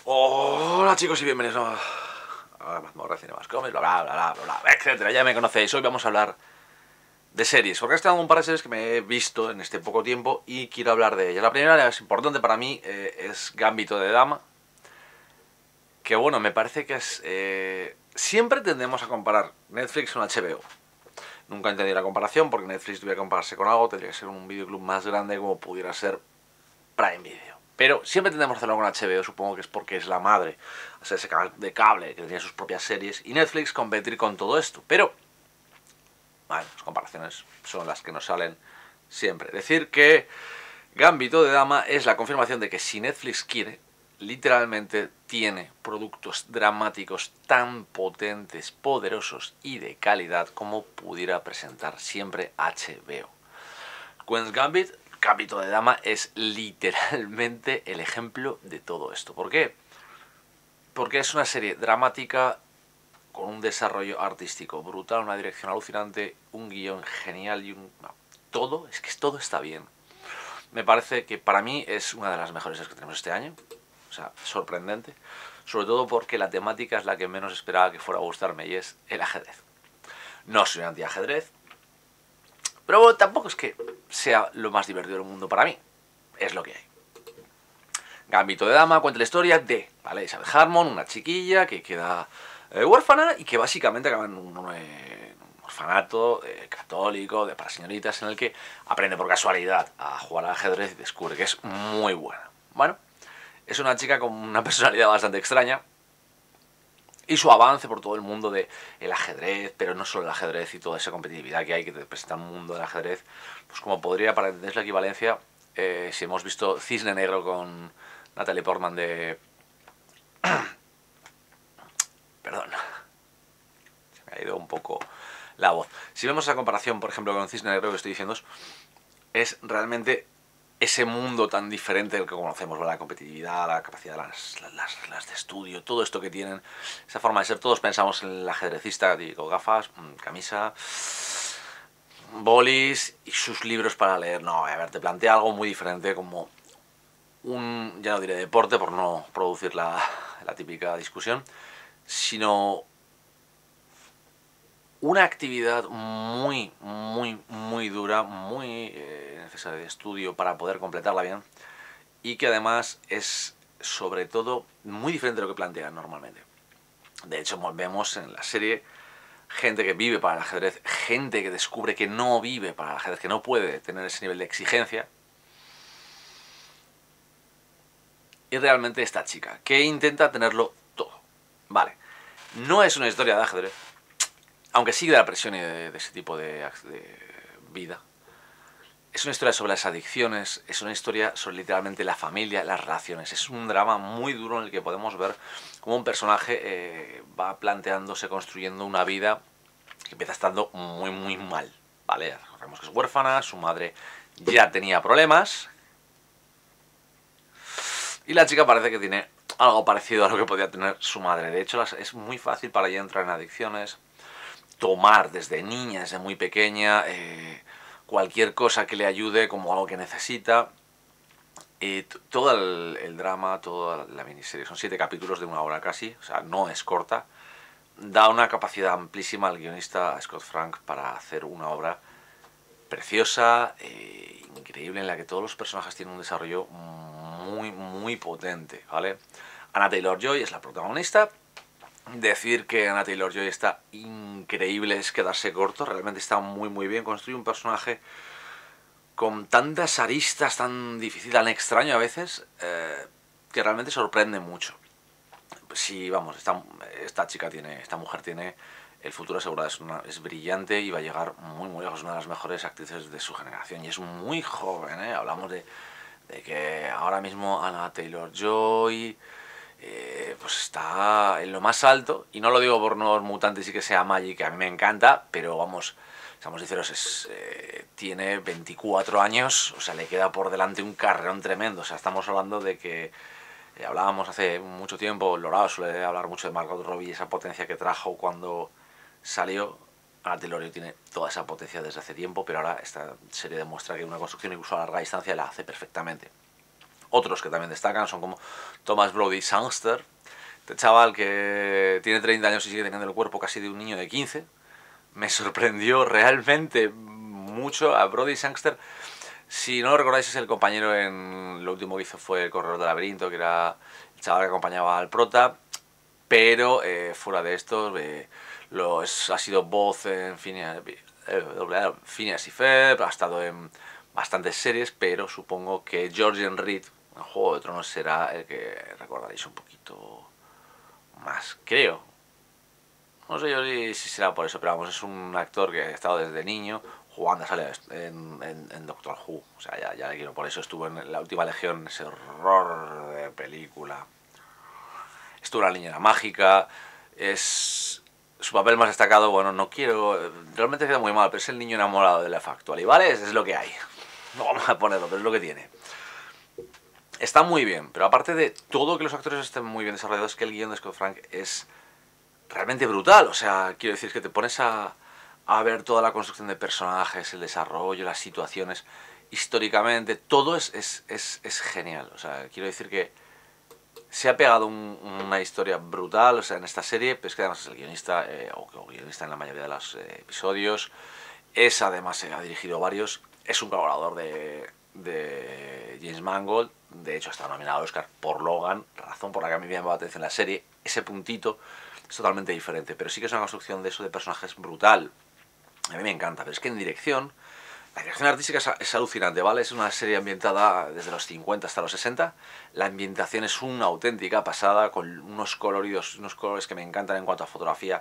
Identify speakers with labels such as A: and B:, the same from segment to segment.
A: Hola chicos y bienvenidos a Mazmorra Cinemas Comics, bla bla bla bla bla, etcétera. Ya me conocéis. Hoy vamos a hablar de series, porque he estado un par de series que me he visto en este poco tiempo y quiero hablar de ellas. La primera es importante para mí, es Gambito de Dama, que bueno, me parece que es... siempre tendemos a comparar Netflix con HBO. Nunca entendí la comparación, porque Netflix tuviera que compararse con algo, tendría que ser un videoclub más grande como pudiera ser Prime Video. Pero siempre tendemos a hacerlo con HBO, supongo que es porque es la madre. O sea, ese canal de cable que tenía sus propias series. Y Netflix competir con todo esto. Pero, bueno, las comparaciones son las que nos salen siempre. Decir que Gambito de Dama es la confirmación de que si Netflix quiere, literalmente tiene productos dramáticos tan potentes, poderosos y de calidad como pudiera presentar siempre HBO. Queen's Gambit, Gambito de Dama, es literalmente el ejemplo de todo esto. ¿Por qué? Porque es una serie dramática con un desarrollo artístico brutal, una dirección alucinante, un guión genial y todo, es que todo está bien. Me parece que para mí es una de las mejores que tenemos este año. O sea, sorprendente. Sobre todo porque la temática es la que menos esperaba que fuera a gustarme y es el ajedrez. No soy anti-ajedrez, pero bueno, tampoco es que sea lo más divertido del mundo para mí. Es lo que hay. Gambito de Dama cuenta la historia de, ¿vale? Isabel Harmon, una chiquilla que queda huérfana y que básicamente acaba en un orfanato católico para señoritas en el que aprende por casualidad a jugar al ajedrez y descubre que es muy buena. Bueno, es una chica con una personalidad bastante extraña y su avance por todo el mundo del ajedrez, pero no solo el ajedrez y toda esa competitividad que hay que te presenta un mundo del ajedrez, pues como podría, para entender la equivalencia, si hemos visto Cisne Negro con Natalie Portman de... Perdón, se me ha ido un poco la voz. Si vemos esa comparación, por ejemplo, con Cisne Negro que estoy diciendo, es realmente ese mundo tan diferente del que conocemos, ¿verdad? La competitividad, la capacidad, las reglas de estudio, todo esto que tienen, esa forma de ser. Todos pensamos en el ajedrecista, digo, gafas, camisa, bolis y sus libros para leer. No, a ver, te plantea algo muy diferente, como un, ya no diré deporte por no producir la típica discusión, sino una actividad muy dura, muy necesaria de estudio para poder completarla bien y que además es sobre todo muy diferente de lo que plantean normalmente. De hecho, vemos en la serie gente que vive para el ajedrez, gente que descubre que no vive para el ajedrez, que no puede tener ese nivel de exigencia. Y realmente esta chica, que intenta tenerlo todo. Vale, no es una historia de ajedrez, aunque sigue de la presión y de ese tipo de vida. Es una historia sobre las adicciones, es una historia sobre literalmente la familia, las relaciones. Es un drama muy duro en el que podemos ver cómo un personaje va planteándose, construyendo una vida que empieza estando muy mal, ¿vale? Recordemos que es huérfana, su madre ya tenía problemas y la chica parece que tiene algo parecido a lo que podía tener su madre. De hecho, es muy fácil para ella entrar en adicciones, tomar desde niña, desde muy pequeña, cualquier cosa que le ayude como algo que necesita. Y todo el drama, toda la miniserie, son 7 capítulos de 1 hora casi, o sea, no es corta. Da una capacidad amplísima al guionista Scott Frank para hacer una obra preciosa, increíble, en la que todos los personajes tienen un desarrollo muy potente, ¿vale? Anya Taylor-Joy es la protagonista. Decir que Anya Taylor-Joy está increíble es quedarse corto, realmente está muy bien. Construye un personaje con tantas aristas, tan difícil, tan extraño a veces, que realmente sorprende mucho. Sí, vamos, esta chica tiene, esta mujer tiene el futuro asegurado, es brillante y va a llegar muy lejos, es una de las mejores actrices de su generación y es muy joven, ¿eh? Hablamos de que ahora mismo Anya Taylor-Joy pues está en lo más alto, y no lo digo por Nuevos Mutantes y que sea Maggie, que a mí me encanta, pero vamos, seamos sinceros, tiene 24 años, o sea, le queda por delante un carrerón tremendo. O sea, estamos hablando de que hablábamos hace mucho tiempo, Lorao suele hablar mucho de Margot Robbie y esa potencia que trajo cuando salió. Anya Taylor tiene toda esa potencia desde hace tiempo, pero ahora esta serie demuestra que una construcción incluso a larga distancia la hace perfectamente. Otros que también destacan son como Thomas Brody Sangster, este chaval que tiene 30 años y sigue teniendo el cuerpo casi de un niño de 15. Me sorprendió realmente mucho a Brody Sangster. Si no lo recordáis, es el compañero en... Lo último que hizo fue El Corredor del Laberinto, que era el chaval que acompañaba al prota. Pero fuera de esto, ha sido voz en Phineas y Ferb, ha estado en bastantes series, pero supongo que Georgian Reed, en Juego de Tronos, será el que recordaréis un poquito más, creo. No sé yo si será por eso, pero vamos, es un actor que ha estado desde niño jugando, sale en Doctor Who. O sea, ya le quiero, por eso estuvo en La Última Legión, ese horror de película. Estuvo en La Niñera Mágica. Es su papel más destacado, bueno, no quiero... Realmente queda muy mal, pero es el niño enamorado de la Factual. Y vale, es lo que hay. No vamos a ponerlo, pero es lo que tiene. Está muy bien, pero aparte de todo que los actores estén muy bien desarrollados, es que el guion de Scott Frank es realmente brutal. O sea, quiero decir que te pones a ver toda la construcción de personajes, el desarrollo, las situaciones, históricamente, todo es genial. O sea, quiero decir que se ha pegado una historia brutal, o sea, en esta serie, pero es que además es el guionista, o guionista en la mayoría de los episodios, además ha dirigido varios, es un colaborador de James Mangold, de hecho está nominado al Oscar por Logan, razón por la que a mí me llamó la atención la serie, ese puntito es totalmente diferente, pero sí que es una construcción de eso de personajes brutal, a mí me encanta, pero es que en dirección... La dirección artística es alucinante, ¿vale? Es una serie ambientada desde los 50 hasta los 60. La ambientación es una auténtica pasada, con unos coloridos, unos colores que me encantan en cuanto a fotografía,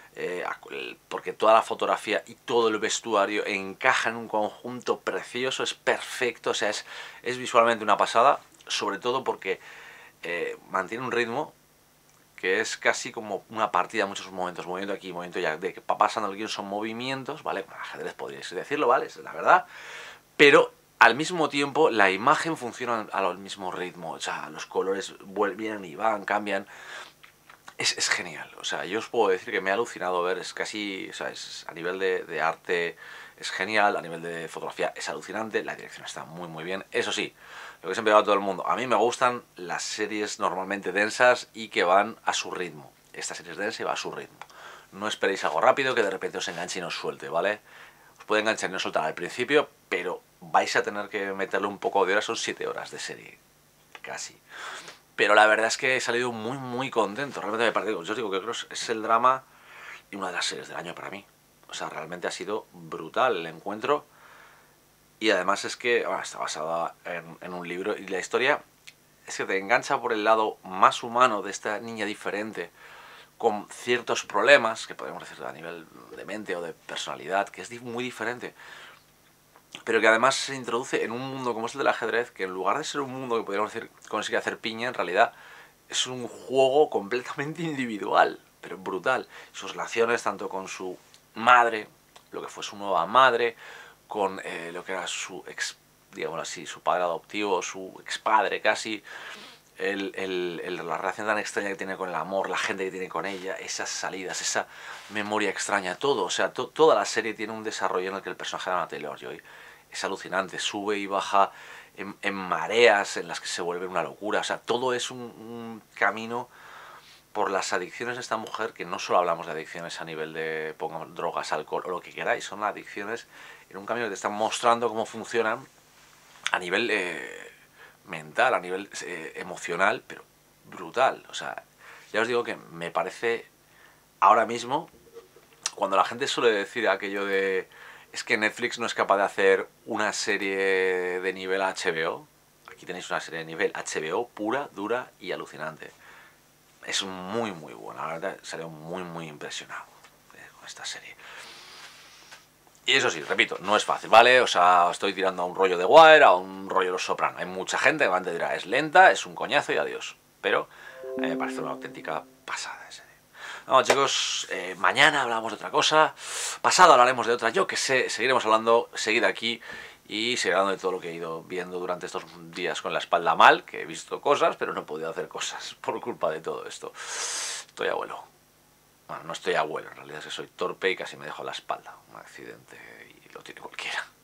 A: porque toda la fotografía y todo el vestuario encaja en un conjunto precioso, es perfecto, o sea, es visualmente una pasada, sobre todo porque mantiene un ritmo que es casi como una partida en muchos momentos, movimiento aquí, movimiento allá, de que va pasando el guión son movimientos, ¿vale? Como el ajedrez podríais decirlo, ¿vale? Es la verdad, pero al mismo tiempo la imagen funciona al mismo ritmo, o sea, los colores vienen y van, cambian, es genial, o sea, yo os puedo decir que me ha alucinado ver, es casi, o sea, a nivel de arte es genial, a nivel de fotografía es alucinante, la dirección está muy muy bien, eso sí, lo que siempre digo a todo el mundo, a mí me gustan las series normalmente densas y que van a su ritmo, esta serie es densa y va a su ritmo, no esperéis algo rápido que de repente os enganche y nos suelte, ¿vale? Os puede enganchar y no soltar al principio, pero vais a tener que meterle un poco de horas, son 7 horas de serie, casi. Pero la verdad es que he salido muy muy contento, realmente me parece, yo os digo que creo que es el drama y una de las series del año para mí. O sea, realmente ha sido brutal el encuentro. Y además es que bueno, está basada en un libro. Y la historia es que te engancha por el lado más humano de esta niña diferente, con ciertos problemas, que podemos decir a nivel de mente o de personalidad, que es muy diferente. Pero que además se introduce en un mundo como es el del ajedrez, que en lugar de ser un mundo que podríamos decir consigue hacer piña, en realidad es un juego completamente individual, pero brutal. Sus relaciones tanto con su madre, lo que fue su nueva madre, con lo que era su ex, digamos así, su padre adoptivo, su expadre casi, la relación tan extraña que tiene con el amor, la gente que tiene con ella, esas salidas, esa memoria extraña, todo. O sea, toda la serie tiene un desarrollo en el que el personaje de Anna Taylor-Joy es alucinante, sube y baja en mareas en las que se vuelve una locura. O sea, todo es un camino por las adicciones de esta mujer, que no solo hablamos de adicciones a nivel de pongamos, drogas, alcohol o lo que queráis, son adicciones en un camino que te están mostrando cómo funcionan a nivel mental, a nivel emocional, pero brutal. O sea, ya os digo que me parece ahora mismo, cuando la gente suele decir aquello de es que Netflix no es capaz de hacer una serie de nivel HBO, aquí tenéis una serie de nivel HBO pura, dura y alucinante. Es muy muy buena, la verdad, salió muy muy impresionado con esta serie. Y eso sí, repito, no es fácil, ¿vale? O sea, estoy tirando a un rollo de Wire, a un rollo de Los Soprano. Hay mucha gente que antes dirá, es lenta, es un coñazo y adiós. Pero a mí me parece una auténtica pasada ese. No, chicos, mañana hablamos de otra cosa. Pasado hablaremos de otra, yo que sé, seguiremos hablando, seguid aquí y seguiré hablando de todo lo que he ido viendo durante estos días con la espalda mal, que he visto cosas, pero no he podido hacer cosas por culpa de todo esto. Estoy abuelo. Bueno, no estoy abuelo, en realidad es que soy torpe y casi me dejo la espalda. Un accidente y lo tiene cualquiera.